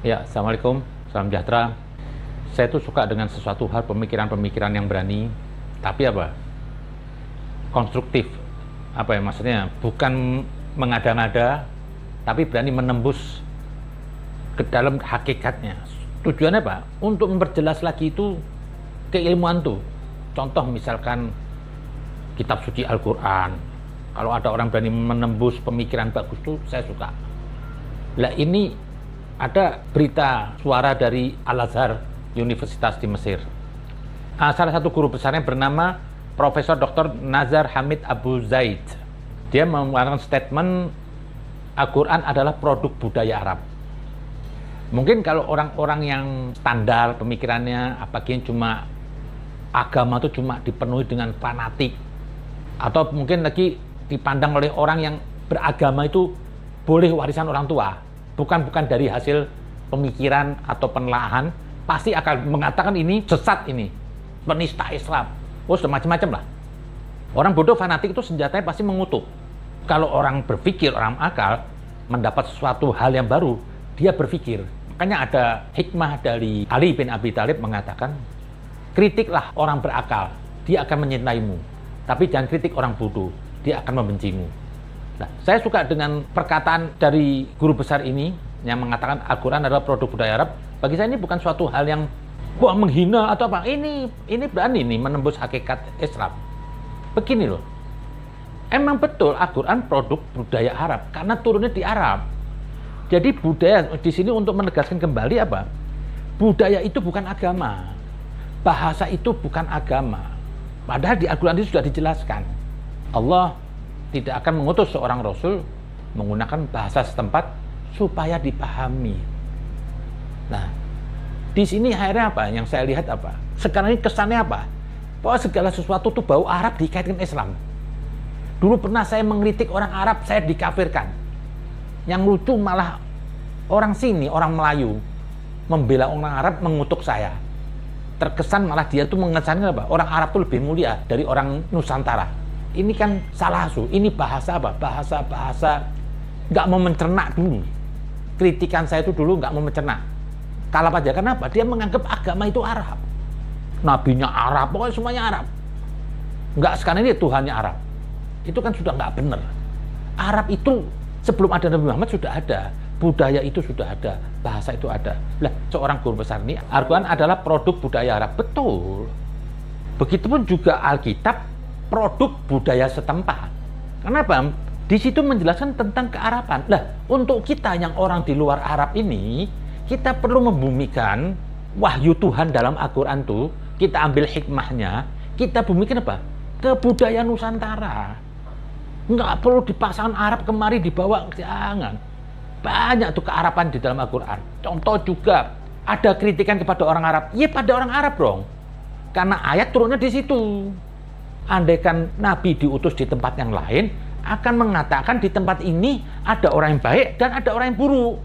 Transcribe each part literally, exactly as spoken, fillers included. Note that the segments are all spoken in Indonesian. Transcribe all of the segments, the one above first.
Ya, Assalamualaikum, salam sejahtera. Saya tuh suka dengan sesuatu hal pemikiran-pemikiran yang berani, tapi apa? Konstruktif. Apa ya maksudnya? Bukan mengada-ngada, tapi berani menembus ke dalam hakikatnya. Tujuannya apa? Untuk memperjelas lagi itu keilmuan tuh. Contoh misalkan kitab suci Al-Quran. Kalau ada orang berani menembus pemikiran bagus tuh, saya suka. Lah ini ada berita suara dari Al-Azhar, Universitas di Mesir. Nah, salah satu guru besarnya bernama Profesor Doktor Nazar Hamid Abu Zaid. Dia mengeluarkan statement Al-Quran adalah produk budaya Arab. Mungkin kalau orang-orang yang standar pemikirannya, apalagi cuma agama itu cuma dipenuhi dengan fanatik, atau mungkin lagi dipandang oleh orang yang beragama itu boleh warisan orang tua, bukan bukan dari hasil pemikiran atau penelaahan, pasti akan mengatakan ini sesat, ini penista Islam, oh semacam-macam lah. Orang bodoh fanatik itu senjatanya pasti mengutuk. Kalau orang berpikir, orang akal mendapat sesuatu hal yang baru, dia berpikir. Makanya ada hikmah dari Ali bin Abi Thalib mengatakan, kritiklah orang berakal, dia akan mencintaimu. Tapi jangan kritik orang bodoh, dia akan membencimu. Nah, saya suka dengan perkataan dari guru besar ini yang mengatakan Al-Quran adalah produk budaya Arab. Bagi saya ini bukan suatu hal yang wah menghina atau apa. Ini ini berani nih menembus hakikat Islam. Begini loh. Emang betul Al-Quran produk budaya Arab karena turunnya di Arab. Jadi budaya di sini untuk menegaskan kembali apa? Budaya itu bukan agama. Bahasa itu bukan agama. Padahal di Al-Quran itu sudah dijelaskan. Allah tidak akan mengutus seorang Rasul menggunakan bahasa setempat supaya dipahami. Nah, di sini akhirnya apa? Yang saya lihat apa? Sekarang ini kesannya apa? Bahwa segala sesuatu itu bau Arab dikaitkan Islam. Dulu pernah saya mengkritik orang Arab, saya dikafirkan. Yang lucu malah orang sini, orang Melayu, membela orang Arab, mengutuk saya. Terkesan malah dia tuh mengesankan apa? Orang Arab itu lebih mulia dari orang Nusantara. Ini kan salah su. Ini bahasa apa? Bahasa-bahasa nggak mau mencerna dulu. Kritikan saya itu dulu nggak mau mencerna. Kalah aja. Kenapa? Dia menganggap agama itu Arab. Nabinya Arab, pokoknya semuanya Arab. Nggak sekarang ini Tuhannya Arab. Itu kan sudah nggak benar. Arab itu sebelum ada Nabi Muhammad sudah ada. Budaya itu sudah ada. Bahasa itu ada. Lah, seorang guru besar ini, Al-Quran adalah produk budaya Arab. Betul. Begitupun juga Alkitab produk budaya setempat. Kenapa? Di situ menjelaskan tentang kearaban. Lah, untuk kita yang orang di luar Arab ini, kita perlu membumikan wahyu Tuhan dalam Al-Quran itu, kita ambil hikmahnya, kita bumikan apa? Kebudayaan Nusantara. Nggak perlu dipasang Arab kemari dibawa, jangan. Banyak tuh kearaban di dalam Al-Quran. Contoh juga, ada kritikan kepada orang Arab. Ya pada orang Arab dong. Karena ayat turunnya di situ. Andaikan Nabi diutus di tempat yang lain, akan mengatakan di tempat ini ada orang yang baik dan ada orang yang buruk.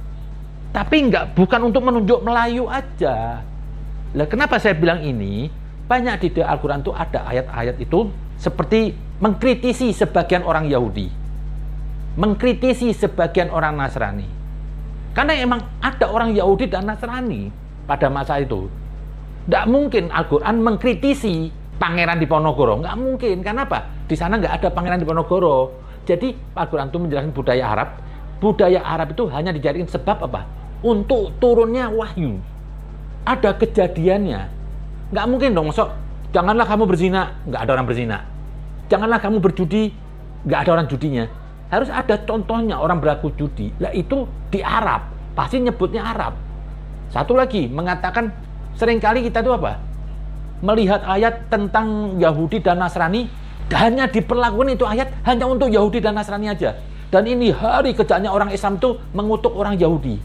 Tapi enggak, bukan untuk menunjuk Melayu aja. Lah, kenapa saya bilang ini? Banyak di Al-Quran itu ada ayat-ayat itu seperti mengkritisi sebagian orang Yahudi, mengkritisi sebagian orang Nasrani. Karena emang ada orang Yahudi dan Nasrani pada masa itu. Tidak mungkin Al-Quran mengkritisi Pangeran Diponegoro, nggak mungkin. Kenapa? Di sana nggak ada Pangeran Diponegoro. Jadi Al-Quran itu menjelaskan budaya Arab. Budaya Arab itu hanya dijadikan sebab apa? Untuk turunnya wahyu. Ada kejadiannya. Nggak mungkin dong, sok. Janganlah kamu berzina, nggak ada orang berzina. Janganlah kamu berjudi, nggak ada orang judinya. Harus ada contohnya orang berlaku judi. Lah itu di Arab, pasti nyebutnya Arab. Satu lagi mengatakan seringkali kita itu apa? Melihat ayat tentang Yahudi dan Nasrani, hanya diperlakukan itu ayat hanya untuk Yahudi dan Nasrani aja. Dan ini hari kerjanya orang Islam itu mengutuk orang Yahudi.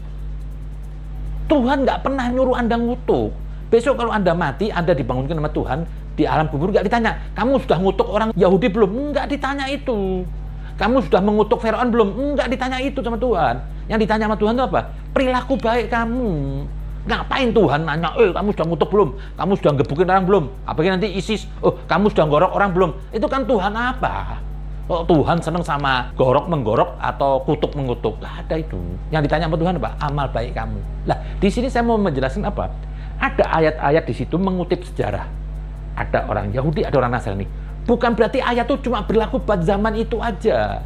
Tuhan nggak pernah nyuruh Anda ngutuk. Besok kalau Anda mati, Anda dibangunkan sama Tuhan di alam kubur, nggak ditanya, kamu sudah ngutuk orang Yahudi belum? Nggak ditanya itu. Kamu sudah mengutuk Firaun belum? Nggak ditanya itu sama Tuhan. Yang ditanya sama Tuhan itu apa? Perilaku baik kamu. Ngapain Tuhan nanya, eh kamu sudah ngutuk belum? Kamu sudah ngebukin orang belum? Apalagi nanti ISIS, oh kamu sudah ngorok orang belum? Itu kan Tuhan apa? Oh, Tuhan seneng sama gorok menggorok atau kutuk mengutuk. Lah ada itu. Yang ditanya sama Tuhan apa? Amal baik kamu. Lah di sini saya mau menjelaskan apa? Ada ayat-ayat di situ mengutip sejarah. Ada orang Yahudi, ada orang Nasrani. Bukan berarti ayat itu cuma berlaku buat zaman itu aja.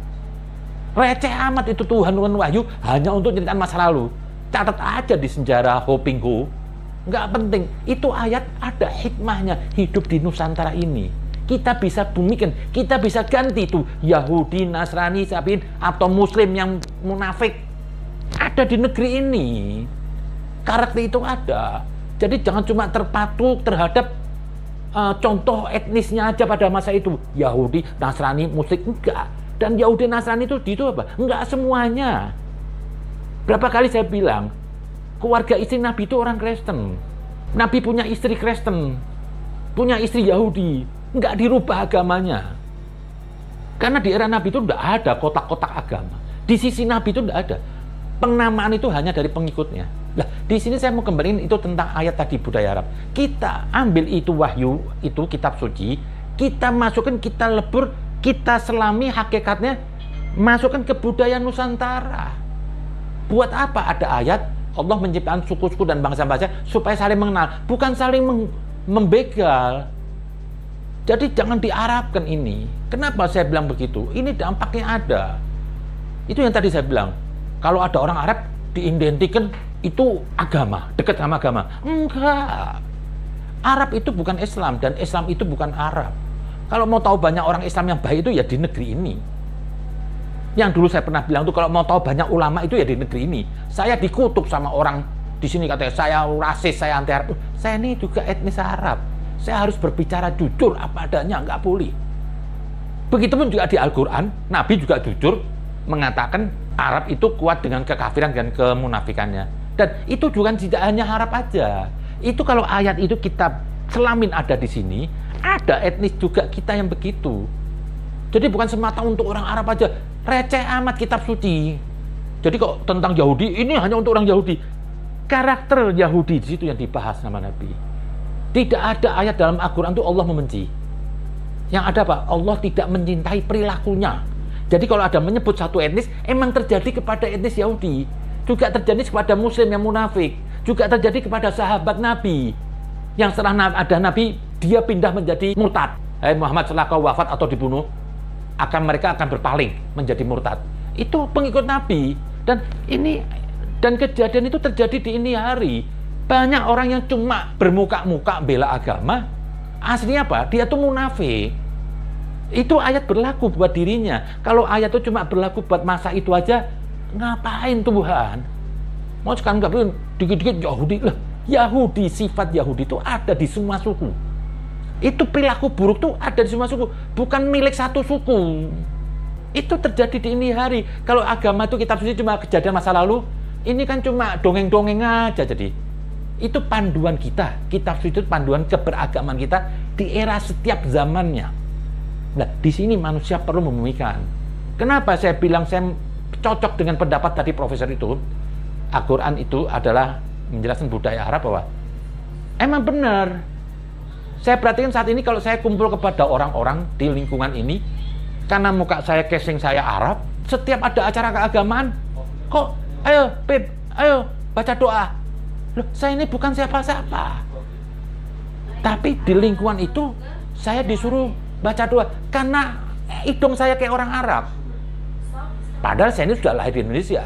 Receh amat itu Tuhan turun wahyu hanya untuk nyeritain masa lalu. Catat aja di sejarah Ho Ping Ho. Nggak penting. Itu ayat ada hikmahnya hidup di Nusantara ini. Kita bisa bumikan, kita bisa ganti tuh Yahudi, Nasrani, Sabiin, atau Muslim yang munafik. Ada di negeri ini. Karakter itu ada. Jadi jangan cuma terpaku terhadap uh, contoh etnisnya aja pada masa itu. Yahudi, Nasrani, Muslim, enggak. Dan Yahudi, Nasrani itu itu apa? Enggak semuanya. Berapa kali saya bilang, keluarga istri Nabi itu orang Kristen. Nabi punya istri Kristen, punya istri Yahudi. Nggak dirubah agamanya. Karena di era Nabi itu nggak ada kotak-kotak agama. Di sisi Nabi itu nggak ada. Penamaan itu hanya dari pengikutnya. Nah, di sini saya mau kembaliin itu tentang ayat tadi budaya Arab. Kita ambil itu wahyu, itu kitab suci, kita masukkan, kita lebur, kita selami hakikatnya, masukkan ke budaya Nusantara. Buat apa ada ayat Allah menciptakan suku-suku dan bangsa-bangsa supaya saling mengenal, bukan saling membegal. Jadi jangan diarabkan ini. Kenapa saya bilang begitu? Ini dampaknya ada. Itu yang tadi saya bilang. Kalau ada orang Arab diidentikan itu agama, dekat sama agama. Enggak. Arab itu bukan Islam dan Islam itu bukan Arab. Kalau mau tahu banyak orang Islam yang baik itu ya di negeri ini. Yang dulu saya pernah bilang tuh kalau mau tahu banyak ulama itu ya di negeri ini. Saya dikutuk sama orang di sini katanya saya rasis, saya anti Arab. Saya ini juga etnis Arab. Saya harus berbicara jujur apa adanya, nggak boleh. Begitupun juga di Al-Quran, Nabi juga jujur mengatakan Arab itu kuat dengan kekafiran dan kemunafikannya. Dan itu juga tidak hanya Arab aja. Itu kalau ayat itu kita selamin ada di sini, ada etnis juga kita yang begitu. Jadi bukan semata untuk orang Arab aja. Receh amat kitab suci. Jadi kok tentang Yahudi, ini hanya untuk orang Yahudi. Karakter Yahudi di situ yang dibahas sama Nabi. Tidak ada ayat dalam Al-Quran itu Allah membenci. Yang ada apa? Allah tidak mencintai perilakunya. Jadi kalau ada menyebut satu etnis, emang terjadi kepada etnis Yahudi. Juga terjadi kepada Muslim yang munafik. Juga terjadi kepada sahabat Nabi. Yang setelah ada Nabi, dia pindah menjadi murtad. Hai Muhammad setelah kau wafat atau dibunuh, akan mereka akan berpaling menjadi murtad. Itu pengikut Nabi. Dan ini dan kejadian itu terjadi di ini hari. Banyak orang yang cuma bermuka-muka bela agama, aslinya apa? Dia tuh munafik. Itu ayat berlaku buat dirinya. Kalau ayat itu cuma berlaku buat masa itu aja, ngapain Tuhan? Mau sekarang nggak boleh dikit-dikit Yahudi lah. Yahudi, sifat Yahudi itu ada di semua suku. Itu perilaku buruk tuh ada di semua suku, bukan milik satu suku. Itu terjadi di ini hari. Kalau agama itu kitab suci cuma kejadian masa lalu, ini kan cuma dongeng-dongeng aja jadi. Itu panduan kita, kitab suci itu panduan keberagaman kita di era setiap zamannya. Nah, di sini manusia perlu mememikiran. Kenapa saya bilang saya cocok dengan pendapat tadi profesor itu? Al-Quran itu adalah menjelaskan budaya Arab bahwa emang benar. Saya perhatikan saat ini kalau saya kumpul kepada orang-orang di lingkungan ini, karena muka saya casing saya Arab, setiap ada acara keagamaan, kok, ayo, Pip, ayo, baca doa. Loh, saya ini bukan siapa-siapa. Tapi di lingkungan itu, saya disuruh baca doa. Karena hidung saya kayak orang Arab. Padahal saya ini sudah lahir di Indonesia.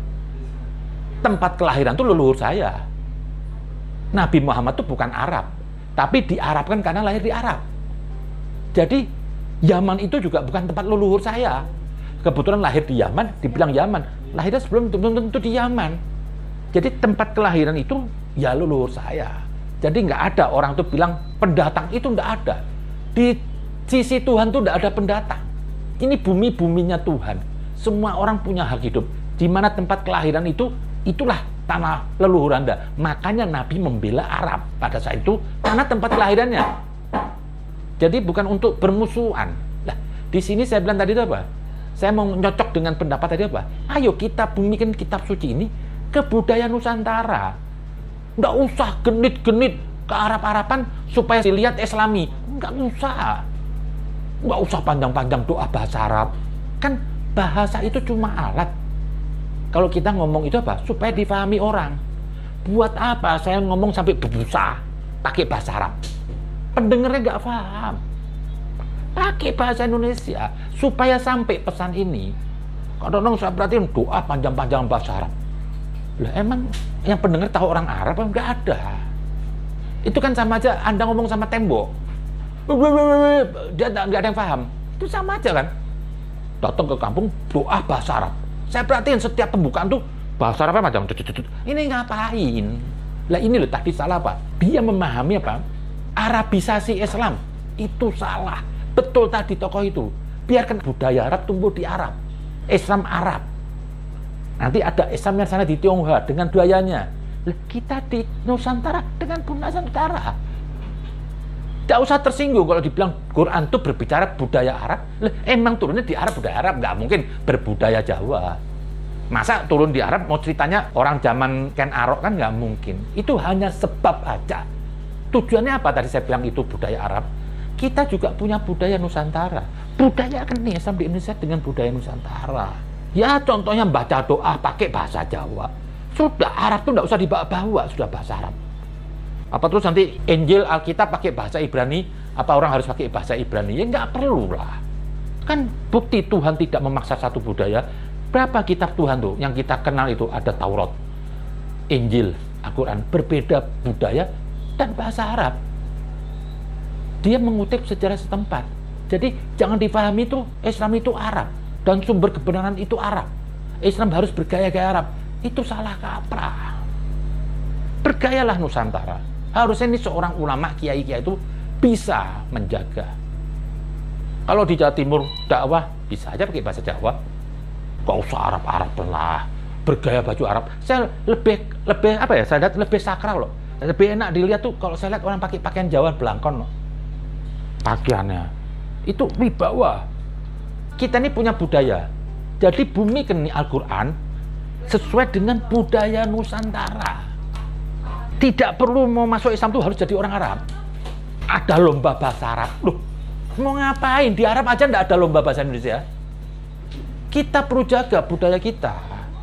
Tempat kelahiran itu leluhur saya. Nabi Muhammad itu bukan Arab. Tapi diarabkan karena lahir di Arab. Jadi, Yaman itu juga bukan tempat leluhur saya. Kebetulan lahir di Yaman, dibilang Yaman. Lahirnya sebelum belum tentu di Yaman. Jadi tempat kelahiran itu ya leluhur saya. Jadi nggak ada orang tuh bilang pendatang itu nggak ada. Di sisi Tuhan tuh nggak ada pendatang. Ini bumi-buminya Tuhan. Semua orang punya hak hidup. Di mana tempat kelahiran itu, itulah tanah leluhur Anda. Makanya Nabi membela Arab pada saat itu karena tempat kelahirannya. Jadi bukan untuk bermusuhan. Nah, di sini saya bilang tadi itu apa? Saya mau nyocok dengan pendapat tadi apa? Ayo kita bumikan kitab suci ini ke budaya Nusantara. Nggak usah genit-genit ke Arab-Araban supaya dilihat Islami. Nggak usah. Nggak usah panjang-panjang doa bahasa Arab. Kan bahasa itu cuma alat. Kalau kita ngomong itu apa? Supaya difahami orang. Buat apa saya ngomong sampai berbusa pakai bahasa Arab? Pendengarnya nggak paham. Pakai bahasa Indonesia supaya sampai pesan ini. Kadang-kadang saya perhatiin doa panjang-panjang bahasa Arab. Lah emang yang pendengar tahu orang Arab? Nggak ada. Itu kan sama aja Anda ngomong sama tembok. Dia nggak ada yang paham. Itu sama aja kan? Datang ke kampung doa bahasa Arab. Saya perhatiin setiap pembukaan tuh bahasa Arabnya macam ini ngapain? Lah ini loh tadi salah Pak. Dia memahami apa? Arabisasi Islam itu salah. Betul tadi tokoh itu. Biarkan budaya Arab tumbuh di Arab. Islam Arab. Nanti ada Islam yang sana di Tionghoa dengan budayanya. Lah kita di Nusantara dengan Nusantara. Tidak usah tersinggung kalau dibilang Quran itu berbicara budaya Arab. Lah, emang turunnya di Arab, budaya Arab. Nggak mungkin berbudaya Jawa. Masa turun di Arab mau ceritanya orang zaman Ken Arok kan nggak mungkin. Itu hanya sebab aja. Tujuannya apa tadi saya bilang itu budaya Arab? Kita juga punya budaya Nusantara. Budaya kan nih Islam di Indonesia dengan budaya Nusantara. Ya contohnya baca doa pakai bahasa Jawa. Sudah Arab tuh nggak usah dibawa-bawa, sudah bahasa Arab. Apa terus nanti Injil Alkitab pakai bahasa Ibrani? Apa orang harus pakai bahasa Ibrani? Ya nggak perlu lah. Kan bukti Tuhan tidak memaksa satu budaya. Berapa kitab Tuhan tuh yang kita kenal itu ada Taurat, Injil, Al-Quran, berbeda budaya dan bahasa Arab. Dia mengutip sejarah setempat. Jadi jangan difahami itu Islam itu Arab dan sumber kebenaran itu Arab. Islam harus bergaya-gaya Arab. Itu salah kaprah. Bergayalah Nusantara. Harusnya ini seorang ulama kiai-kiai itu bisa menjaga. Kalau di Jawa Timur dakwah bisa aja pakai bahasa Jawa. Gak usah Arab-Arab lah. Bergaya baju Arab. Saya lebih lebih apa ya? Saya lihat lebih sakral loh. Lebih enak dilihat tuh kalau saya lihat orang pakai pakaian Jawa belangkon loh. Pakaiannya itu wibawa. Kita ini punya budaya. Jadi bumi keni Al-Quran sesuai dengan budaya Nusantara. Tidak perlu mau masuk Islam tuh harus jadi orang Arab. Ada lomba bahasa Arab. Loh, mau ngapain? Di Arab aja nggak ada lomba bahasa Indonesia. Kita perlu jaga budaya kita.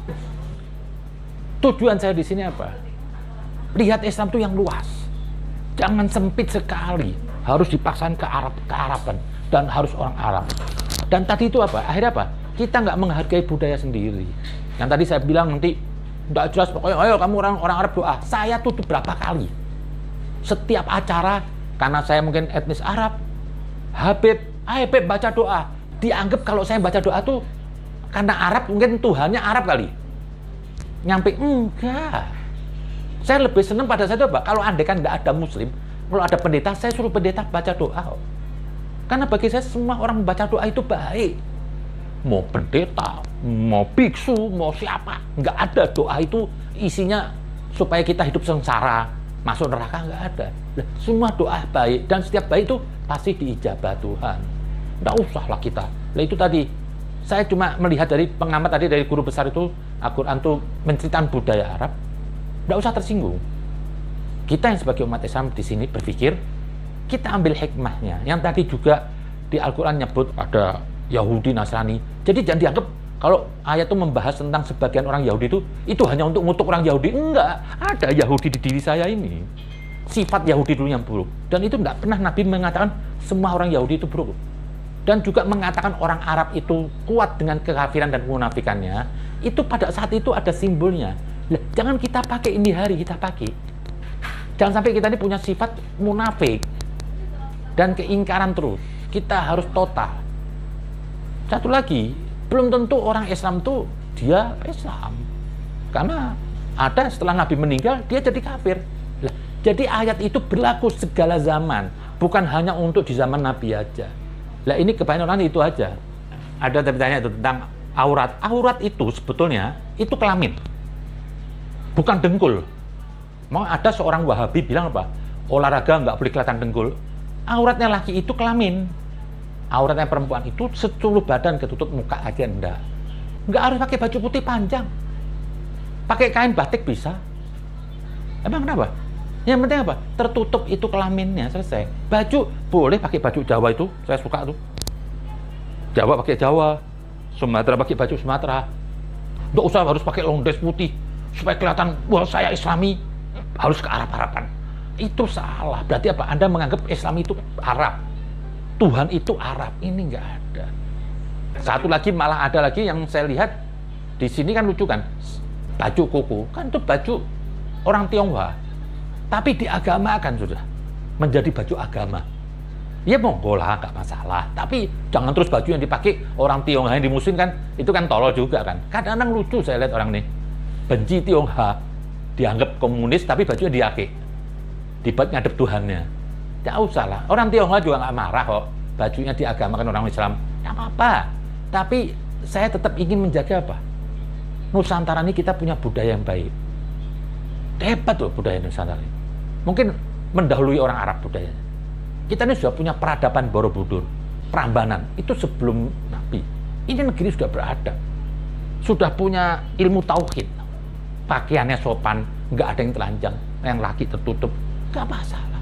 Tujuan saya di sini apa? Lihat Islam tuh yang luas. Jangan sempit sekali. Harus dipaksakan ke Arab, ke Araban. Dan harus orang Arab. Dan tadi itu apa? Akhirnya apa? Kita nggak menghargai budaya sendiri. Yang tadi saya bilang nanti nggak jelas pokoknya, ayo kamu orang orang Arab doa. Saya tutup berapa kali? Setiap acara, karena saya mungkin etnis Arab, Habib, ayo Habib baca doa. Dianggap kalau saya baca doa tuh karena Arab mungkin Tuhannya Arab kali. Nyampe enggak. Saya lebih senang pada saya itu apa? Kalau andai kan nggak ada Muslim, kalau ada pendeta, saya suruh pendeta baca doa. Karena bagi saya semua orang membaca doa itu baik. Mau pendeta, mau biksu, mau siapa, nggak ada doa itu isinya supaya kita hidup sengsara, masuk neraka, nggak ada. Nah, semua doa baik dan setiap baik itu pasti diijabah Tuhan. Nggak usah lah kita. Nah itu tadi saya cuma melihat dari pengamat tadi dari guru besar itu Al-Quran itu menceritakan budaya Arab. Nggak usah tersinggung. Kita yang sebagai umat Islam di sini berpikir kita ambil hikmahnya. Yang tadi juga di Al-Quran nyebut ada Yahudi, Nasrani. Jadi jangan dianggap kalau ayat itu membahas tentang sebagian orang Yahudi itu, itu hanya untuk ngutuk orang Yahudi. Enggak, ada Yahudi di diri saya ini. Sifat Yahudi dulu yang buruk. Dan itu enggak pernah Nabi mengatakan semua orang Yahudi itu buruk. Dan juga mengatakan orang Arab itu kuat dengan kekafiran dan kemunafikannya. Itu pada saat itu ada simbolnya. Nah, jangan kita pakai ini hari, kita pakai. Jangan sampai kita ini punya sifat munafik dan keingkaran terus. Kita harus total. Satu lagi, belum tentu orang Islam itu dia Islam. Karena ada setelah Nabi meninggal, dia jadi kafir. Nah, jadi ayat itu berlaku segala zaman. Bukan hanya untuk di zaman Nabi aja. Nah ini kebanyakan orang itu aja. Ada tanya itu tentang aurat. Aurat itu sebetulnya, itu kelamin. Bukan dengkul. Mau ada seorang Wahabi bilang apa? Olahraga nggak boleh kelihatan dengkul. Auratnya laki itu kelamin. Auratnya perempuan itu seluruh badan ketutup, muka aja enggak. Nggak harus pakai baju putih panjang. Pakai kain batik bisa. Emang kenapa? Yang penting apa? Tertutup itu kelaminnya, selesai. Baju boleh pakai baju Jawa itu, saya suka tuh. Jawa pakai Jawa, Sumatera pakai baju Sumatera. Nggak usah harus pakai long dress putih supaya kelihatan wah saya Islami, harus ke Arab-Araban. Itu salah. Berarti apa? Anda menganggap Islam itu Arab, Tuhan itu Arab. Ini nggak ada. Satu lagi malah ada lagi yang saya lihat di sini kan lucu kan, baju koko kan itu baju orang Tionghoa, tapi diagamakan sudah menjadi baju agama. Ya monggo lah, nggak masalah. Tapi jangan terus baju yang dipakai orang Tionghoa yang di musim kan, itu kan tolol juga kan. Kadang-kadang lucu saya lihat orang nih, benci Tionghoa, dianggap komunis, tapi bajunya diake, dibuat ngadep Tuhannya. Nggak usah lah. Orang Tionghoa juga nggak marah kok, bajunya diagamakan orang Islam. Nggak apa-apa. Tapi saya tetap ingin menjaga apa? Nusantara ini kita punya budaya yang baik. Hebat loh budaya Nusantara ini. Mungkin mendahului orang Arab budayanya. Kita ini sudah punya peradaban Borobudur, Prambanan, itu sebelum Nabi. Ini negeri sudah beradab, sudah punya ilmu tauhid, pakaiannya sopan, nggak ada yang telanjang, yang laki tertutup, nggak masalah.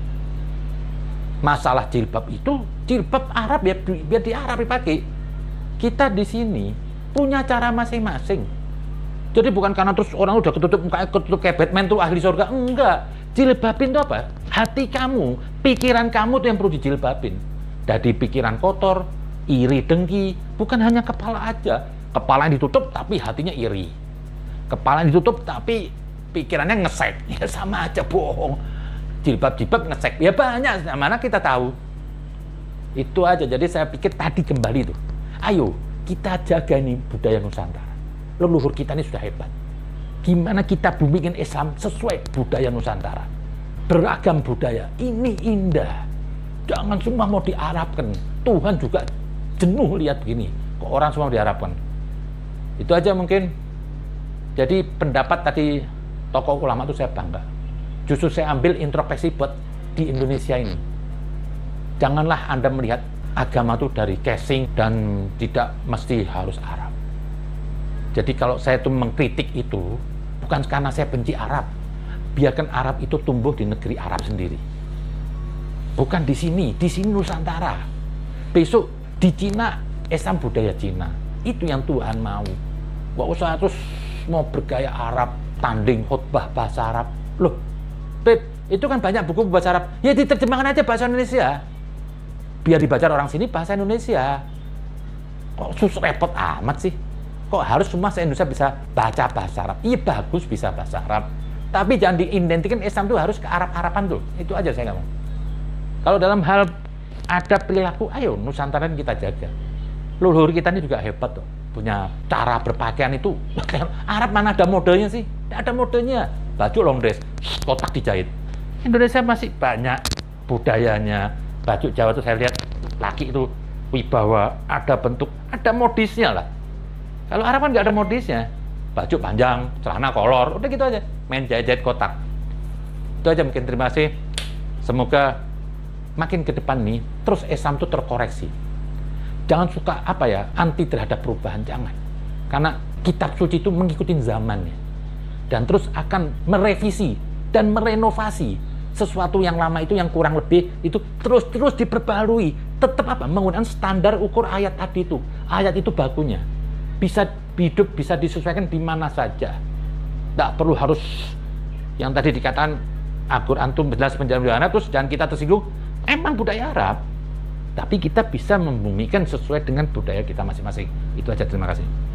Masalah jilbab itu, jilbab Arab ya biar di Arab dipakai. Kita di sini punya cara masing-masing. Jadi bukan karena terus orang udah ketutup mukanya, ketutup kayak Batman tuh ahli surga, enggak. Jilbabin itu apa? Hati kamu, pikiran kamu tuh yang perlu dijilbabin. Dari pikiran kotor, iri, dengki, bukan hanya kepala aja. Kepala yang ditutup tapi hatinya iri. Kepala yang ditutup tapi pikirannya ngesek. Ya sama aja, bohong. Jilbab-jilbab ngesek. Ya banyak, mana kita tahu. Itu aja. Jadi saya pikir tadi kembali tuh. Ayo, kita jaga nih budaya Nusantara. Leluhur kita ini sudah hebat. Gimana kita bumikan Islam sesuai budaya Nusantara. Beragam budaya, ini indah. Jangan semua mau diarabkan. Tuhan juga jenuh lihat begini. Kok orang semua diharapkan. Itu aja mungkin. Jadi pendapat tadi tokoh ulama itu saya bangga. Justru saya ambil introspeksi buat di Indonesia ini. Janganlah Anda melihat agama itu dari casing dan tidak mesti harus Arab. Jadi kalau saya itu mengkritik itu, bukan karena saya benci Arab. Biarkan Arab itu tumbuh di negeri Arab sendiri. Bukan di sini, di sini Nusantara. Besok di Cina, Islam budaya Cina. Itu yang Tuhan mau. Nggak usah terus mau bergaya Arab, tanding khutbah bahasa Arab. Loh, Beb, itu kan banyak buku bahasa Arab. Ya diterjemahkan aja bahasa Indonesia. Biar dibaca orang sini bahasa Indonesia. Kok susah repot amat sih? Kok harus semua se-Indonesia bisa baca bahasa Arab? Iya bagus bisa bahasa Arab. Tapi jangan diidentikan Islam itu harus ke Arab-Araban tuh. Itu aja saya ngomong. Kalau dalam hal ada perilaku, ayo Nusantara kita jaga. Leluhur kita ini juga hebat tuh. Punya cara berpakaian itu. Arab mana ada modelnya sih? Tidak ada modelnya. Baju long dress, kotak dijahit. Indonesia masih banyak budayanya. Baju Jawa tuh saya lihat laki itu wibawa, ada bentuk, ada modisnya lah. Kalau Arab kan nggak ada modisnya. Baju panjang, celana kolor, udah gitu aja. Main jahit-jahit kotak. Itu aja mungkin, terima kasih. Semoga makin ke depan nih, terus Islam itu terkoreksi. Jangan suka apa ya, anti terhadap perubahan, jangan. Karena kitab suci itu mengikuti zamannya. Dan terus akan merevisi dan merenovasi sesuatu yang lama itu yang kurang lebih itu terus-terus diperbarui. Tetap apa? Menggunakan standar ukur ayat tadi itu. Ayat itu bakunya. Bisa hidup, bisa disesuaikan di mana saja. Tidak perlu harus yang tadi dikatakan Al-Quran itu jelas penjelasan Arab, terus jangan kita tersinggung. Emang budaya Arab, tapi kita bisa membumikan sesuai dengan budaya kita masing-masing. Itu aja, terima kasih.